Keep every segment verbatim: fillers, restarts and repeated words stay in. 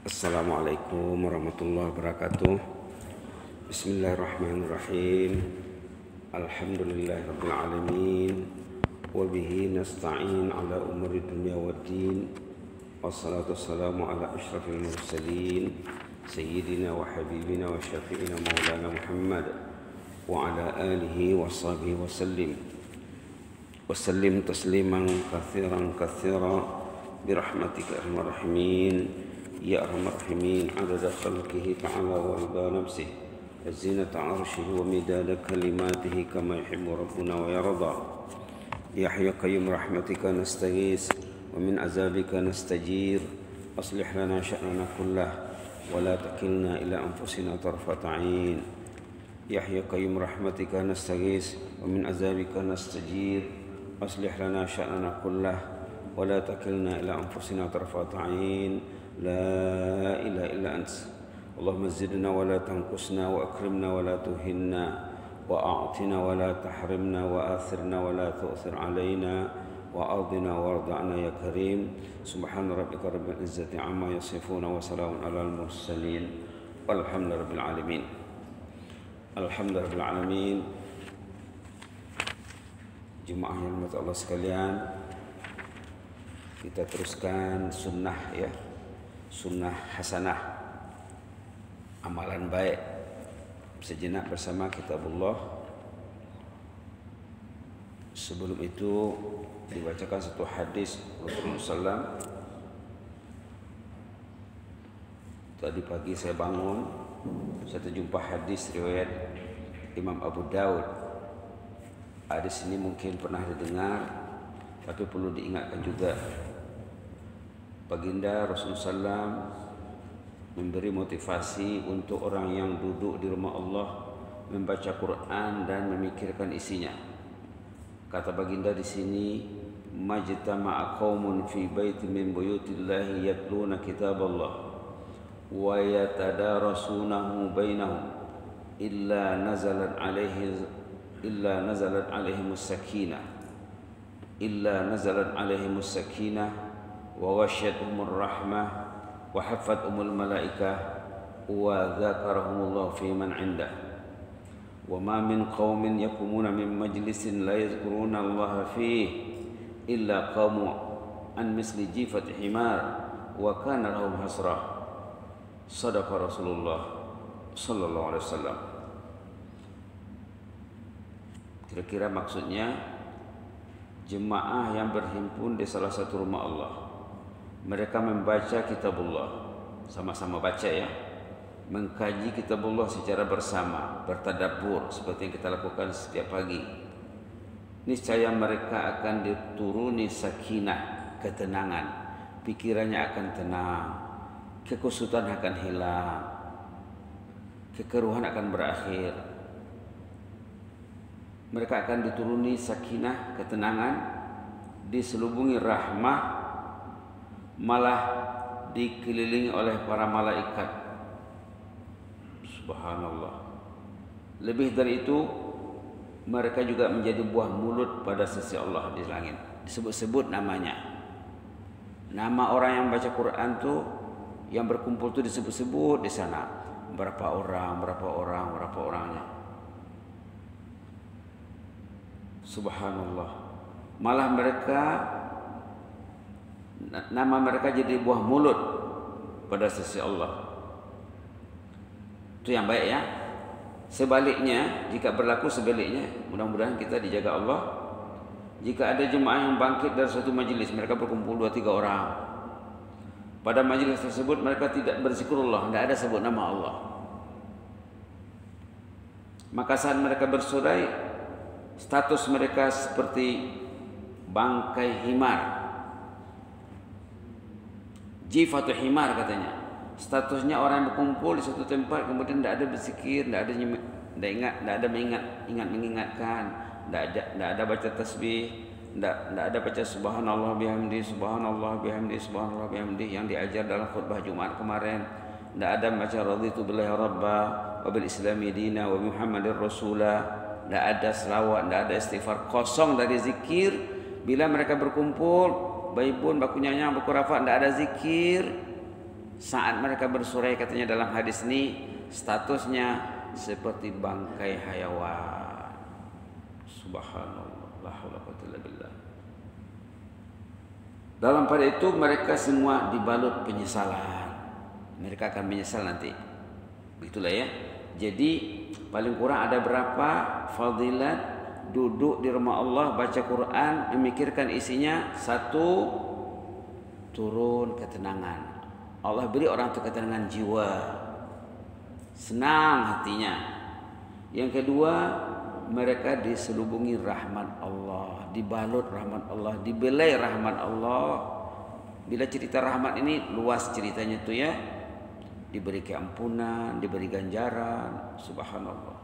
Assalamualaikum warahmatullahi wabarakatuh. Bismillahirrahmanirrahim. Alhamdulillahirabbil alamin. Wa bihi nasta'in ala umuri dunya waddin. Wassalatu wassalamu ala asyrafil mursalin sayyidina wa habibina wa syafi'ina maulana Muhammad wa ala alihi wa sahbihi wa sallim. Wa sallim tasliman katsiran katsira birahmatika arhamar rahimin. Ya Arhamar Rahimin, adada khalqihi ta'ala wa rida nafsih wa zinata arshihi wa midada kalimatihi kama yuhibbu rabbuna wa yarda. Ya Hayyu Qayyum rahmatika nastaghis wa min azabika nastajir. Aslih lana sya'nana kullah wa la takilna ila anfusina tarfata 'ain. Ya Hayyu Qayyum rahmatika nastaghis wa min azabika nastajir. Aslih lana sya'nana kullah wa la takilna ila anfusina tarfata 'ain. La ilaha illa ant. Allahumma zidna wa la tanqusna wa akrimna wa la tuhinna wa a'tina wa la tahrimna wa athirna wa la tu'thir alaina wa ardina warda'na ya karim. Subhana rabbika rabbil izzati amma yasifuna wa salamun alal mursalin walhamdulillahi rabbil alamin. Alhamdulillahi rabbil alamin. Jemaah yang dirahmati Allah sekalian, kita teruskan sunnah ya. Sunnah hasanah, amalan baik, sejenak bersama kitabullah. Sebelum itu dibacakan satu hadis Rasulullah sallallahu alaihi wasallam. Tadi pagi saya bangun, saya terjumpa hadis riwayat Imam Abu Daud. Hadis ini mungkin pernah didengar, tapi perlu diingatkan juga. Baginda Rasulullah sallallahu alaihi wasallam memberi motivasi untuk orang yang duduk di rumah Allah membaca Quran dan memikirkan isinya. Kata baginda di sini, majtama'a qaumun fi baitin min buyutillahi yatluna kitaballah wa yatadarasunahu bainahum illa nazalat alaihi illa nazalat alaihimus sakinah illa nazalat alaihimus sakinah wa wasyathumur rahmah wa haffathumul malaikah wa dzakarahumullahu fi man 'indah wa ma min qaumin yakumuna min majlisin la yazkuruna Allah fihi illa qamu an misli jifati himar wa kana lahum hasrah. Sadaqa Rasulullah sallallahu alaihi wasallam. Kira-kira maksudnya jemaah yang berhimpun di salah satu rumah Allah, mereka membaca kitabullah, sama-sama baca ya, mengkaji kitabullah secara bersama, bertadabbur seperti yang kita lakukan setiap pagi. Niscaya mereka akan dituruni sakinah, ketenangan, pikirannya akan tenang, kekusutan akan hilang, kekeruhan akan berakhir. Mereka akan dituruni sakinah, ketenangan, diselubungi rahmah, malah dikelilingi oleh para malaikat. Subhanallah. Lebih dari itu, mereka juga menjadi buah mulut pada sisi Allah di langit. Disebut-sebut namanya. Nama orang yang baca Quran tuh, yang berkumpul tuh disebut-sebut di sana. Berapa orang, berapa orang, berapa orangnya. Subhanallah. Malah mereka, nama mereka jadi buah mulut pada sisi Allah. Itu yang baik ya. Sebaliknya, jika berlaku sebaliknya, mudah-mudahan kita dijaga Allah. Jika ada jemaah yang bangkit dari suatu majelis, mereka berkumpul dua tiga orang. Pada majelis tersebut mereka tidak berzikrullah, tidak ada sebut nama Allah. Maka saat mereka bersorai, status mereka seperti bangkai himar. Jifatu himar katanya. Statusnya orang yang berkumpul di suatu tempat kemudian tidak ada berzikir, tidak ada tidak ingat, tidak ada mengingat, ingat mengingatkan, tidak ada tidak ada baca tasbih, tidak tidak ada baca subhanallah bihamdi, subhanallah bihamdi, subhanallah bihamdi yang diajar dalam khutbah Jumat kemarin. Tidak ada baca raditu billahi rabba wa bil islami dina wa muhammadir rasula. Tidak ada selawat, tidak ada istighfar, kosong dari zikir. Bila mereka berkumpul, bayi pun baku nyanyang, baku rafat, tidak ada zikir. Saat mereka bersurai katanya dalam hadis ini statusnya seperti bangkai hayawan. Subhanallah, la haula wa quwwata illa billah. Dalam pada itu mereka semua dibalut penyesalan. Mereka akan menyesal nanti. Begitulah ya. Jadi paling kurang ada berapa fadilat duduk di rumah Allah baca Quran, memikirkan isinya. Satu, turun ketenangan. Allah beri orang itu ketenangan jiwa, senang hatinya. Yang kedua, mereka diselubungi rahmat Allah, dibalut rahmat Allah, dibelai rahmat Allah. Bila cerita rahmat ini luas ceritanya tuh ya, diberi keampunan, diberi ganjaran, subhanallah.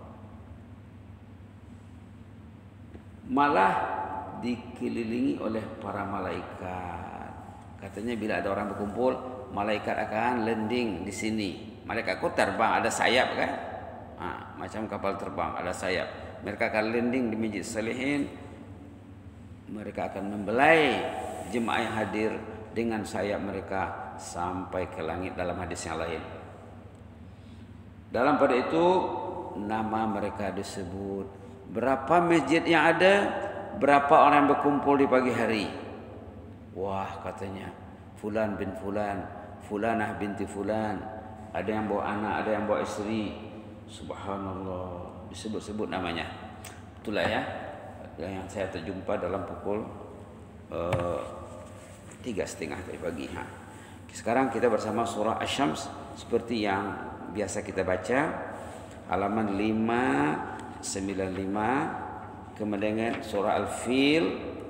Malah dikelilingi oleh para malaikat. Katanya bila ada orang berkumpul, malaikat akan landing di sini. Malaikat kok terbang, ada sayap kan? Nah, macam kapal terbang, ada sayap. Mereka akan landing di Masjid Salihin. Mereka akan membelai jemaah yang hadir dengan sayap mereka sampai ke langit dalam hadis yang lain. Dalam pada itu nama mereka disebut. Berapa masjid yang ada, berapa orang yang berkumpul di pagi hari. Wah, katanya fulan bin fulan, fulanah binti fulan, ada yang bawa anak, ada yang bawa istri. Subhanallah, disebut-sebut namanya. Itulah ya yang saya terjumpa dalam pukul uh, tiga setengah tadi pagi. Ha. Sekarang kita bersama surah Asy-Syams seperti yang biasa kita baca, halaman lima sembilan lima, kemudian surah Al-Fil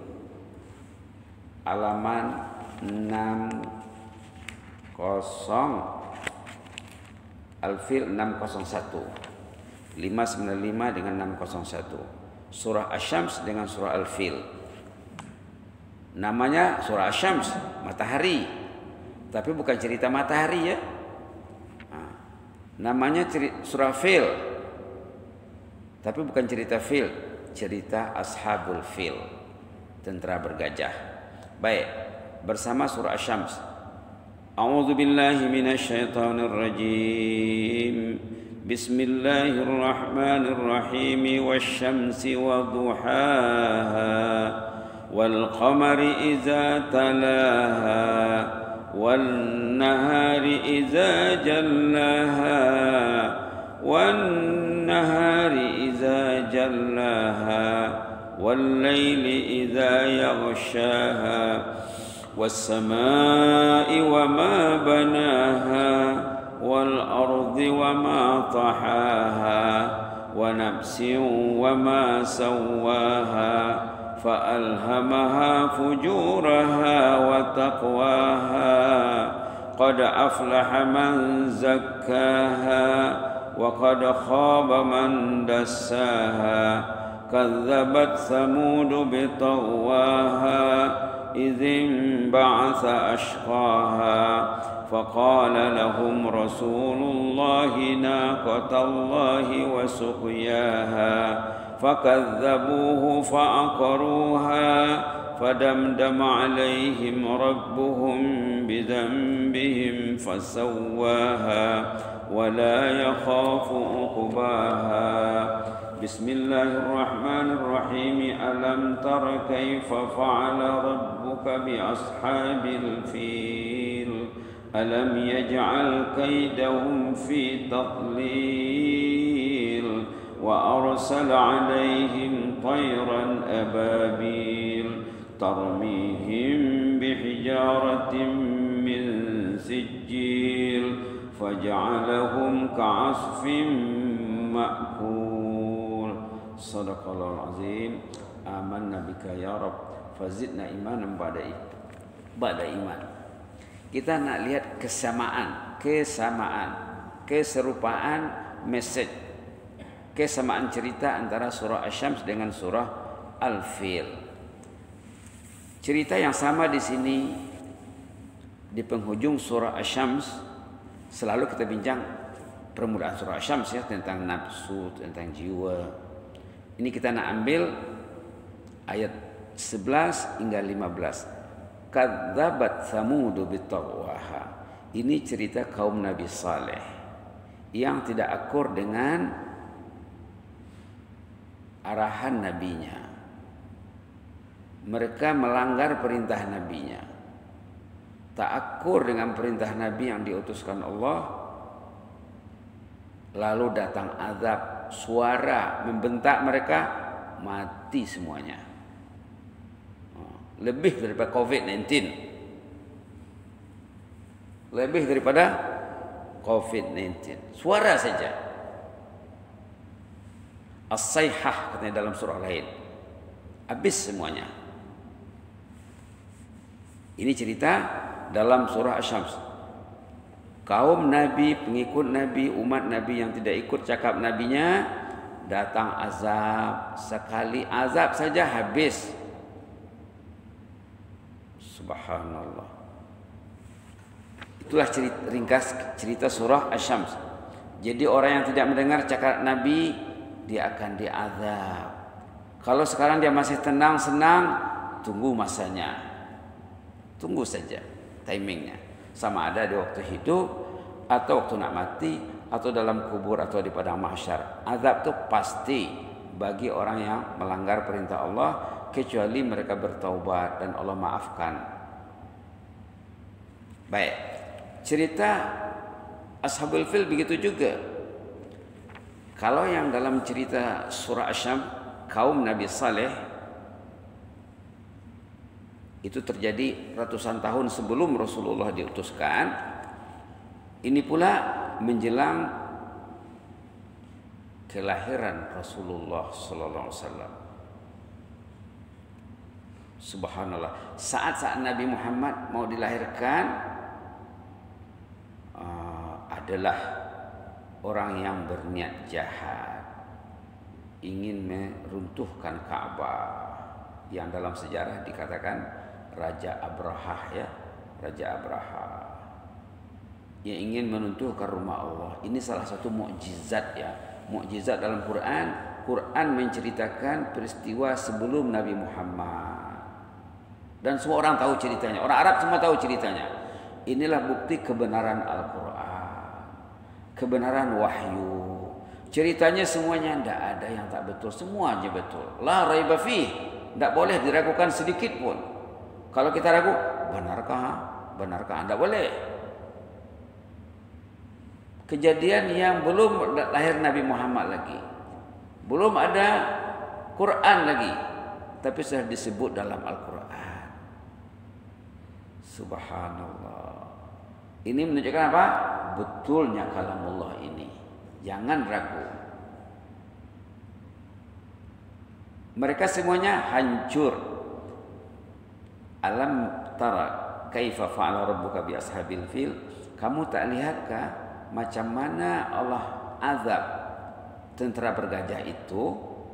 halaman enam puluh, Al-Fil enam nol satu, lima sembilan lima dengan enam nol satu, surah Asy-Syams dengan surah Al-Fil. Namanya surah Asy-Syams, matahari, tapi bukan cerita matahari ya. Nah, namanya surah Fil, tapi bukan cerita Fil, cerita Ashabul Fil, tentara bergajah. Baik, bersama surah Asy-Syams. A'udzu billahi minasyaitonir rajim. Bismillahirrahmanirrahim. Wasyamsi wadduhaha wal qamari idza talaha wan nahari idza jallaha wan nahari idza jallaha wal laili idza yaghshaha والسماء وما بناها والأرض وما طحاها ونفس وما سواها فألهمها فجورها وتقواها قد أفلح من زكاها وقد خاب من دساها كذبت ثمود بطغواها إذ انبعث أشقاها فقال لهم رسول الله ناقة الله وسقياها فكذبوه فعقروها فدمدم عليهم ربهم بذنبهم فسواها ولا يخاف عقباها بسم الله الرحمن الرحيم ألم تر كيف فعل ربك بأصحاب الفيل ألم يجعل كيدهم في تضليل وأرسل عليهم طيرا أبابيل ترميهم بحجارة من سجيل فجعلهم كعصف مأكول صدق الله العظيم آمنا بك يا رب فزدنا إيمانا بعد إيمان. Kita nak lihat kesamaan, kesamaan, keserupaan message, kesamaan cerita antara surah Asy-Syams dengan surah Al-Fil. Cerita yang sama di sini di penghujung surah Asy-Syams. Selalu kita bincang permulaan surah Asy-Syams ya, tentang nafsu, tentang jiwa. Ini kita nak ambil ayat sebelas hingga lima belas. Kadzabat Tsamud bitaghwaha. Ini cerita kaum Nabi Saleh yang tidak akur dengan arahan nabinya. Mereka melanggar perintah nabinya, tak akur dengan perintah nabi yang diutuskan Allah. Lalu datang azab, suara membentak mereka, mati semuanya. Lebih daripada covid sembilan belas. Lebih daripada covid sembilan belas. Suara saja. As-sayhah katanya dalam surah lain. Habis semuanya. Ini cerita dalam surah Asy-Syams. Kaum Nabi, pengikut Nabi, umat Nabi yang tidak ikut cakap nabinya, datang azab. Sekali azab saja habis. Subhanallah. Itulah cerita, ringkas cerita surah Asy-Syams. Jadi orang yang tidak mendengar cakap Nabi, dia akan diazab. Kalau sekarang dia masih tenang, senang, tunggu masanya. Tunggu saja timingnya. Sama ada di waktu hidup, atau waktu nak mati, atau dalam kubur, atau di padang mahsyar. Azab itu pasti bagi orang yang melanggar perintah Allah, kecuali mereka bertaubat dan Allah maafkan. Baik, cerita Ashabul Fil begitu juga. Kalau yang dalam cerita surah Asy-Syams, kaum Nabi Saleh, itu terjadi ratusan tahun sebelum Rasulullah diutuskan. Ini pula menjelang kelahiran Rasulullah sallallahu alaihi wasallam. Subhanallah. Saat-saat Nabi Muhammad mau dilahirkan, uh, adalah orang yang berniat jahat, ingin meruntuhkan Ka'bah, yang dalam sejarah dikatakan Raja Abrahah, ya, Raja Abrahah yang ingin menuntuhkan rumah Allah. Ini salah satu mukjizat, ya, mukjizat dalam Quran. Quran menceritakan peristiwa sebelum Nabi Muhammad, dan semua orang tahu ceritanya. Orang Arab semua tahu ceritanya. Inilah bukti kebenaran Al-Quran, kebenaran wahyu. Ceritanya semuanya tidak ada yang tak betul, semuanya betul. La raiba fih, tidak boleh diragukan sedikit pun. Kalau kita ragu, benarkah? Benarkah? Tidak boleh. Kejadian yang belum lahir Nabi Muhammad lagi, belum ada Quran lagi, tapi sudah disebut dalam Al-Quran. Subhanallah. Ini menunjukkan apa? Betulnya kalamullah ini. Jangan ragu. Mereka semuanya hancur. Alam tara kaifa fa'ala rabbuka bi ashabil fil. Kamu tak lihatkah macam mana Allah azab tentara bergajah itu?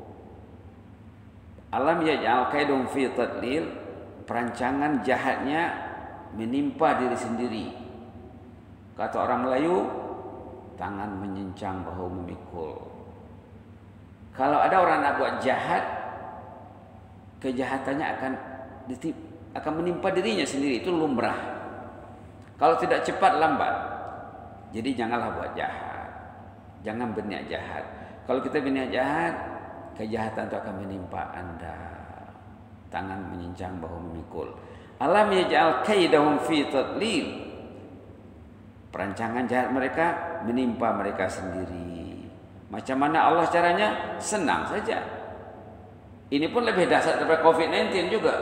Alam yaj'al kaidum fi tadlil. Perancangan jahatnya menimpa diri sendiri. Kata orang Melayu, tangan menyincang, bahu memikul. Kalau ada orang nak buat jahat, kejahatannya akan ditip, akan menimpa dirinya sendiri. Itu lumrah. Kalau tidak cepat, lambat. Jadi janganlah buat jahat, jangan berniat jahat. Kalau kita berniat jahat, kejahatan itu akan menimpa anda. Tangan menyincang, bahu memikul. Alam yaj'al kaidahum fi tadlil. Perancangan jahat mereka menimpa mereka sendiri. Macam mana Allah caranya? Senang saja. Ini pun lebih dahsyat daripada covid sembilan belas juga.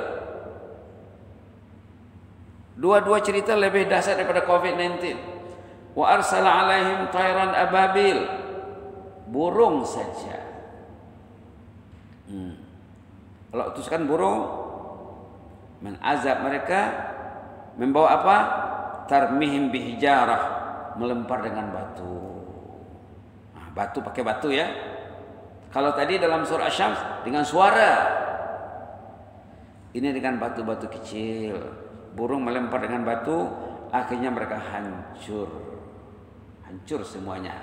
Dua-dua cerita lebih dahsyat daripada covid sembilan belas. Wa arsala alaihim tayran ababil. Burung saja. Hmm. Allah utuskan burung mengazab mereka, membawa apa? Tarmihim bihijarah, melempar dengan batu. Nah, batu pakai batu, ya. Kalau tadi dalam surah Asy-Syams dengan suara, ini dengan batu-batu kecil. Burung melempar dengan batu, akhirnya mereka hancur, hancur semuanya.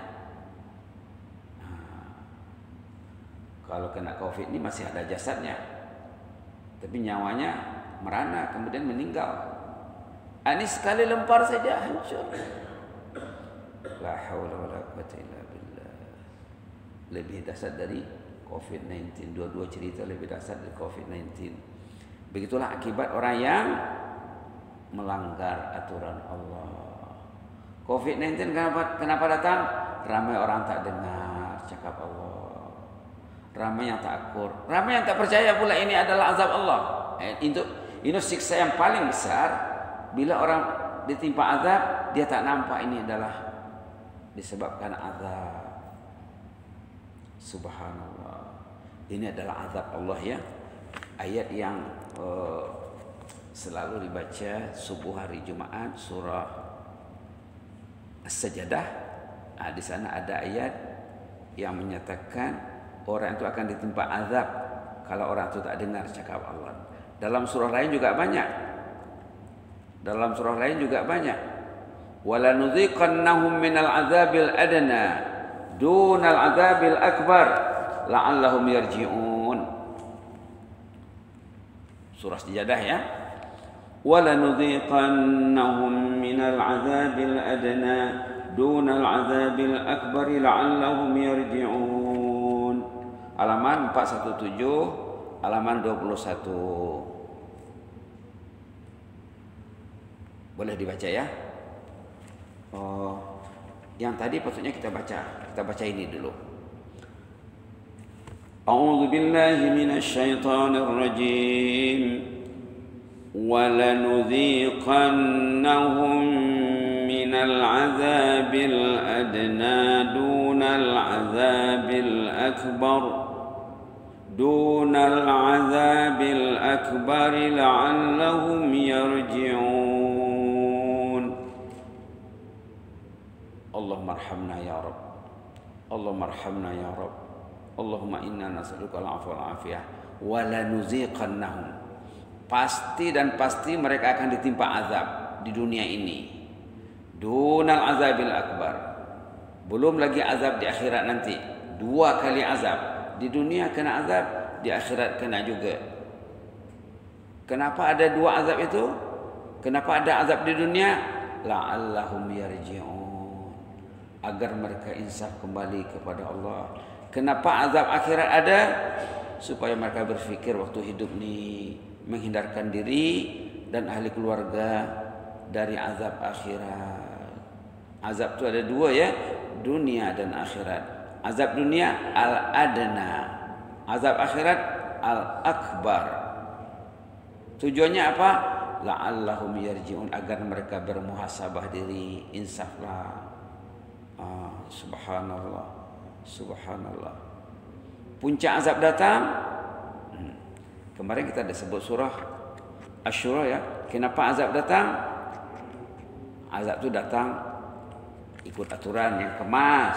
Nah, kalau kena covid ini masih ada jasadnya, tapi nyawanya merana, kemudian meninggal. Ini sekali lempar saja hancur. La haula wala quwwata illa billah. Lebih dahsyat dari covid sembilan belas. Dua-dua cerita lebih dahsyat dari covid sembilan belas. Begitulah akibat orang yang melanggar aturan Allah. covid sembilan belas kenapa, kenapa datang? Ramai orang tak dengar cakap Allah. Ramai yang tak akur. Ramai yang tak percaya pula ini adalah azab Allah. Eh, itu, itu siksa yang paling besar. Bila orang ditimpa azab, dia tak nampak ini adalah disebabkan azab. Subhanallah. Ini adalah azab Allah ya. Ayat yang uh, selalu dibaca subuh hari Jumaat, surah As-Sajdah. Nah, di sana ada ayat yang menyatakan orang itu akan ditimpa azab kalau orang itu tak dengar cakap Allah. Dalam surah lain juga banyak. Dalam surah lain juga banyak. Wala nudziqannahum minal azabil adna dunal azabil akbar la'allahum yarji'un. Surah Sajdah ya. Wala nudziqannahum minal azabil adna dunal azabil akbar la'allahum yarji'un. Halaman empat satu tujuh, halaman dua puluh satu. Boleh dibaca ya. Oh, yang tadi patutnya kita baca. Kita baca ini dulu. A'udzu billahi minasy syaithanir rajim. وَلَنُذِيقَنَّهُمْ مِنَ الْعَذَابِ الْأَدْنَى دُونَ الْعَذَابِ الْأَكْبَرِ دُونَ الْعَذَابِ الْأَكْبَرِ لَعَلَّهُمْ يَرْجِعُونَ. Allahumma arhamna ya Rabb. Allahumma arhamna ya Rabb. Allahumma inna nas'aluka al-'afwa wal 'afiyah. Wa lanuziqannahum. Pasti dan pasti mereka akan ditimpa azab di dunia ini. Dunal azabil akbar. Belum lagi azab di akhirat nanti. Dua kali azab. Di dunia kena azab, di akhirat kena juga. Kenapa ada dua azab itu? Kenapa ada azab di dunia? La'allahum yarji'un. Agar mereka insaf kembali kepada Allah. Kenapa azab akhirat ada? Supaya mereka berfikir waktu hidup ni menghindarkan diri dan ahli keluarga dari azab akhirat. Azab itu ada dua ya, dunia dan akhirat. Azab dunia al-adna, azab akhirat al-akbar. Tujuannya apa? La'allahum yarji'un, agar mereka bermuhasabah diri, insaflah. Ah, subhanallah, subhanallah. Puncak azab datang. Kemarin kita ada sebut surah Asy-Syura ya. Kenapa azab datang? Azab itu datang ikut aturan yang kemas.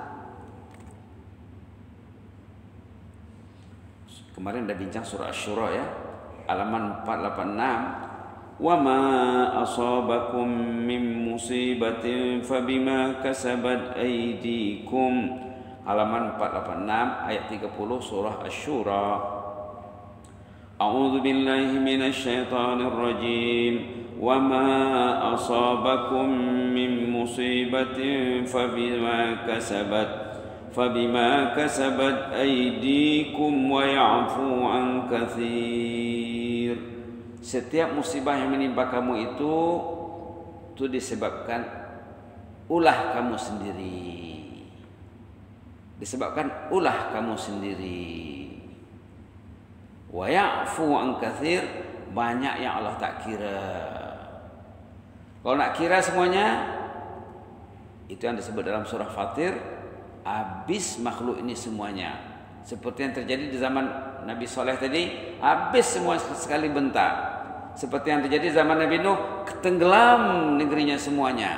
Kemarin dah bincang surah Asy-Syura ya. Halaman empat lapan enam. Wa ma asabakum min musibatin fabima kasabat aydikum. Halaman empat lapan enam ayat tiga puluh surah Asy-Syura. A'udzu billahi minasy syaithanir rajim. Wa ma asabakum min musibatin fabima kasabat fabima kasabat aydikum wa ya'fu an katsir. Setiap musibah yang menimpa kamu itu itu disebabkan ulah kamu sendiri. Disebabkan ulah kamu sendiri. Wa ya'fu an katsir, banyak yang Allah tak kira. Kalau nak kira semuanya, itu yang disebut dalam surah Fatir, habis makhluk ini semuanya. Seperti yang terjadi di zaman Nabi Saleh tadi, habis semua sekali bentak. Seperti yang terjadi zaman Nabi Nuh, tenggelam negerinya semuanya.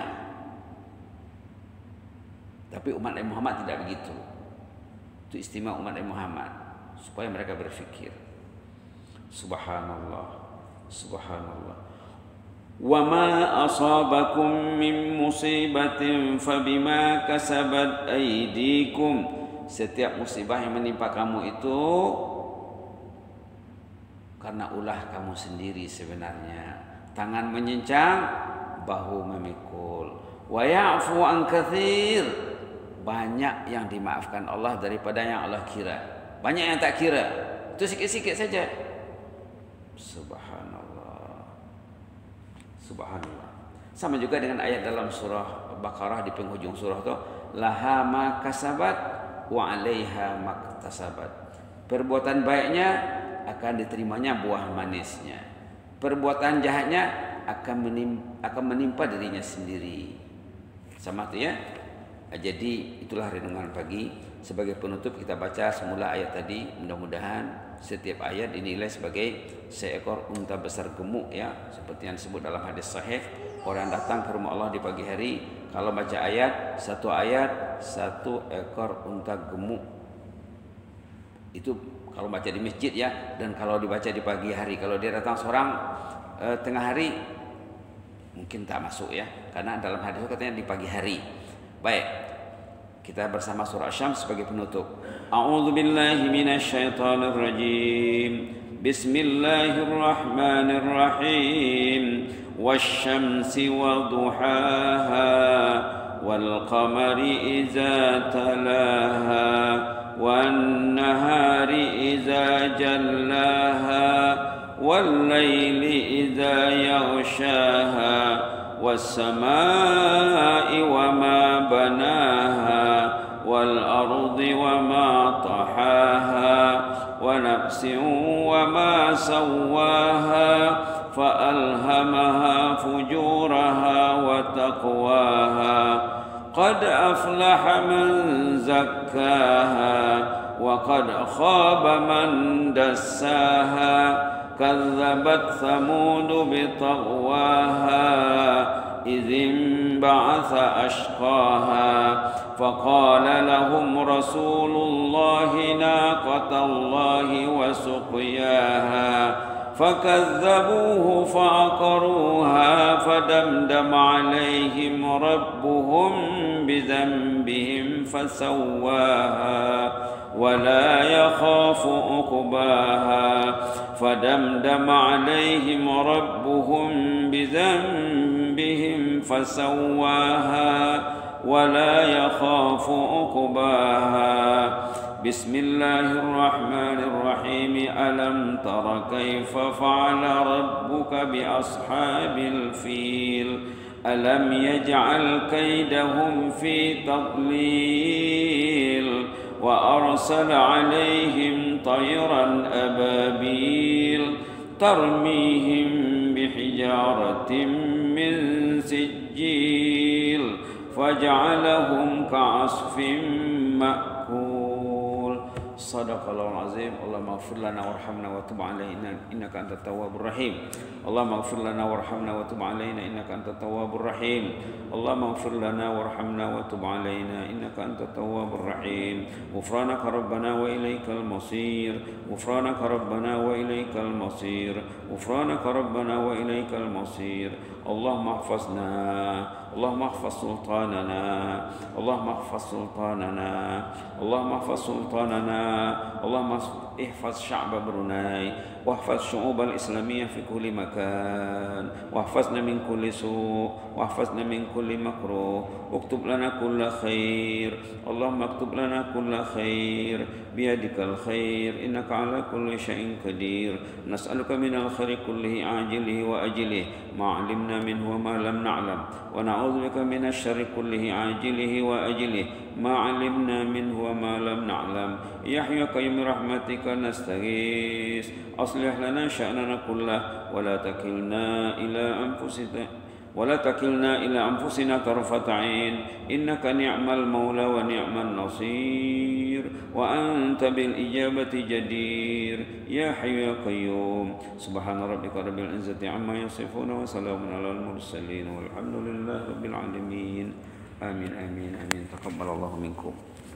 Tapi umat Nabi Muhammad tidak begitu. Itu istimewa umat Nabi Muhammad, supaya mereka berfikir. Subhanallah, subhanallah. Wa ma asabakum min musibatin fabima kasabat aydikum. Setiap musibah yang menimpa kamu itu karena ulah kamu sendiri sebenarnya. tangan menyincang, bahu memikul. Wa ya'fu an katsir, banyak yang dimaafkan Allah daripada yang Allah kira. Banyak yang tak kira, itu sikit-sikit saja. Subhanallah. Subhanallah. Sama juga dengan ayat dalam surah Baqarah di penghujung surah itu, laha ma kasabat wa 'alaiha maktasabat. Perbuatan baiknya akan diterimanya buah manisnya. Perbuatan jahatnya akan menimpa, akan menimpa dirinya sendiri. Sama tu ya. Jadi itulah renungan pagi. Sebagai penutup kita baca semula ayat tadi. Mudah-mudahan setiap ayat dinilai sebagai seekor unta besar gemuk ya, seperti yang disebut dalam hadis sahih. Orang datang ke rumah Allah di pagi hari, kalau baca ayat, satu ayat satu ekor unta gemuk. Itu kalau baca di masjid ya, dan kalau dibaca di pagi hari. Kalau dia datang seorang eh, tengah hari mungkin tak masuk ya, karena dalam hadis itu katanya di pagi hari. Baik, kita bersama surah Asy-Syams sebagai penutup. A'udzubillahi minasyaitonir rajim. Bismillahirrahmanirrahim. Wasyamsi wa duhaha wal qamari idza talaha wan nahari idza jallaha wal laili idza yaghshaha was samaa'i wa ma banaha wal ardi wa ma tahaha wa nafsin wa ma sawwaha فألهمها فجورها وتقواها قد أفلح من زكاها وقد خاب من دساها كذبت ثمود بطغواها إذ انبعث أشقاها فقال لهم رسول الله ناقة الله وسقياها فكذبوه فعقروها فدمدم عليهم ربهم بذنبهم فسواها ولا يخاف عقباها فدمدم عليهم ربهم بذنبهم فسواها ولا يخاف عقباها بسم الله الرحمن الرحيم ألم تر كيف فعل ربك بأصحاب الفيل ألم يجعل كيدهم في تضليل وأرسل عليهم طيرا أبابيل ترميهم بحجارة من سجيل فجعلهم كعصف مأكول Sadaqallahul azim. Allahumma ighfir lana warhamna wa tub alaina innaka antat tawwabur rahim. Allahumma ighfir lana warhamna wa tub alaina innaka antat tawwabur rahim. Allahumma ighfir lana warhamna wa tub alaina innaka antat tawwabur rahim. Ghufranaka rabbana wa ilaikal masir. Ghufranaka rabbana wa ilaikal masir. Ghufranaka rabbana wa ilaikal masir. Allahumma ihfazna, Allahumma ihfaz sultanana, Allahumma ihfaz sultanana, Allahumma ihfaz sultanana, Allahumma ihfaz sya'ba Brunei, wahfaz syu'ub al-islamiyah fi kulli makan, wahfazna min kulli su', wahfazna min kulli makruh, uktub lana kulla khair, Allahumma uktub lana kulla khair, biyadikal khair, innaka ala kulli syai'in qadir, nas'aluka minal khairi kullihi ajilihi wa ajilihi, ma'alimna minhu wa ma lam na'lam, wa na'udzubika minasy syarri kullihi ajilihi wa ajilihi, ma'alimna minhu wa ma lam na'lam. Ya hayyu ya qayyum rahmatika nastaghis, aslih lana sya'nana kullah wa la takilna ila anfusina ولا تكلنا إلى أنفسنا طرفة عين إنك نعم المولى ونعم النصير وأنت بالإجابة جدير يا حي يا قيوم سبحان ربك رب العزة عما يصفون وسلام على المرسلين والحمد لله رب العالمين آمين آمين آمين تقبل الله منكم.